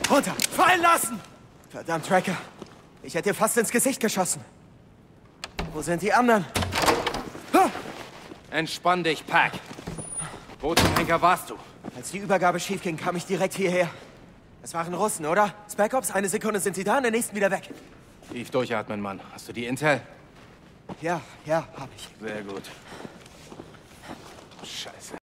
Runter! Fallen lassen! Verdammt, Tracker. Ich hätte dir fast ins Gesicht geschossen. Wo sind die anderen? Entspann dich, Pack. Wo zum Henker warst du? Als die Übergabe schief ging, kam ich direkt hierher. Es waren Russen, oder? Spec Ops, eine Sekunde sind sie da, in der nächsten wieder weg. Tief durchatmen, Mann. Hast du die Intel? Ja, hab ich. Sehr gut.